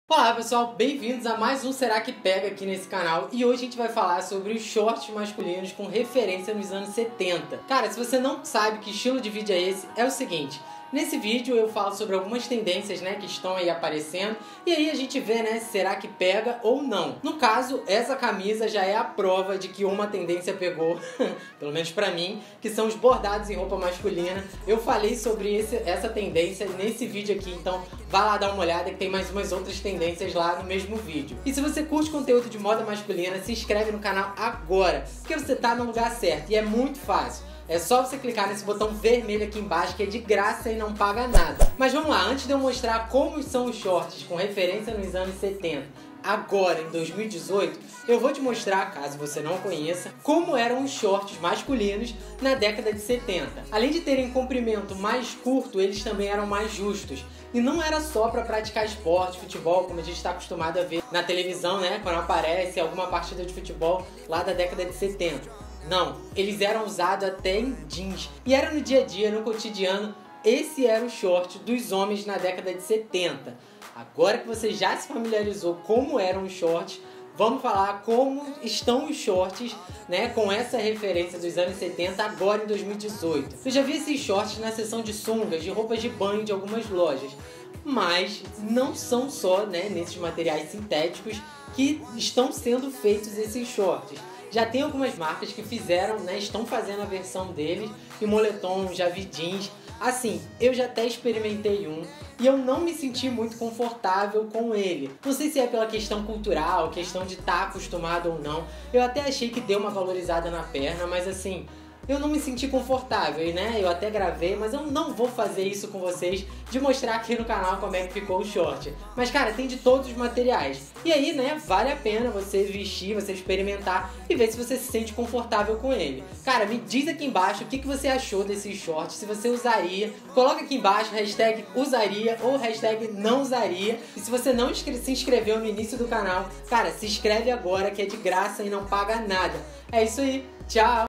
Olá pessoal, bem-vindos a mais um Será que Pega aqui nesse canal. E hoje a gente vai falar sobre os shorts masculinos com referência nos anos 70. Cara, se você não sabe que estilo de vídeo é esse, é o seguinte: nesse vídeo eu falo sobre algumas tendências, que estão aí aparecendo, e aí a gente vê, será que pega ou não. No caso, essa camisa já é a prova de que uma tendência pegou, pelo menos pra mim, que são os bordados em roupa masculina. Eu falei sobre essa tendência nesse vídeo aqui, então vai lá dar uma olhada que tem mais umas outras tendências lá no mesmo vídeo. E se você curte conteúdo de moda masculina, se inscreve no canal agora, porque você tá no lugar certo e é muito fácil. É só você clicar nesse botão vermelho aqui embaixo, que é de graça e não paga nada. Mas vamos lá, antes de eu mostrar como são os shorts com referência nos anos 70, agora em 2018, eu vou te mostrar, caso você não conheça, como eram os shorts masculinos na década de 70. Além de terem comprimento mais curto, eles também eram mais justos. E não era só para praticar esporte, futebol, como a gente está acostumado a ver na televisão, quando aparece alguma partida de futebol lá da década de 70. Não, eles eram usados até em jeans. E era no dia a dia, no cotidiano. Esse era o short dos homens na década de 70. Agora que você já se familiarizou como eram os shorts, vamos falar como estão os shorts, com essa referência dos anos 70 agora em 2018. Eu já vi esses shorts na seção de sungas, de roupas de banho de algumas lojas. Mas não são só nesses materiais sintéticos que estão sendo feitos esses shorts. Já tem algumas marcas que fizeram, estão fazendo a versão deles em moletom, já vi jeans. Assim, eu já até experimentei um e eu não me senti muito confortável com ele. Não sei se é pela questão cultural, questão de estar acostumado ou não. Eu até achei que deu uma valorizada na perna, mas assim, eu não me senti confortável, eu até gravei, mas eu não vou fazer isso com vocês, de mostrar aqui no canal como é que ficou o short. Mas cara, tem de todos os materiais. E aí, vale a pena você vestir, você experimentar e ver se você se sente confortável com ele. Cara, me diz aqui embaixo o que você achou desses shorts, se você usaria. Coloca aqui embaixo hashtag usaria ou hashtag não usaria. E se você não se inscreveu no início do canal, cara, se inscreve agora que é de graça e não paga nada. É isso aí, tchau!